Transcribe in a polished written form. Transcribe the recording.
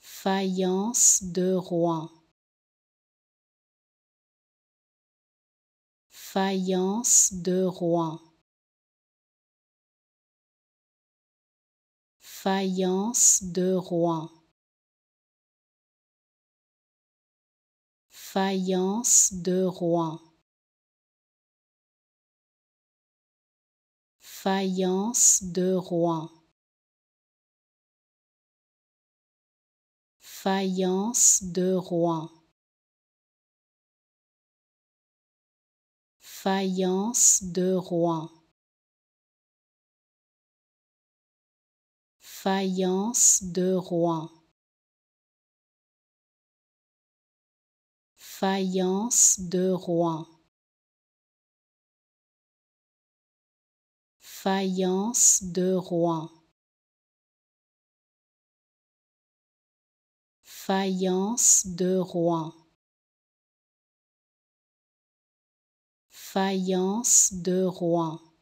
faïence de Rouen, faïence de Rouen, faïence de Rouen, faïence de Rouen, faïence de Rouen, faïence de Rouen, faïence de Rouen, faïence de Rouen, faïence de Rouen, faïence de Rouen, faïence de Rouen, faïence de Rouen.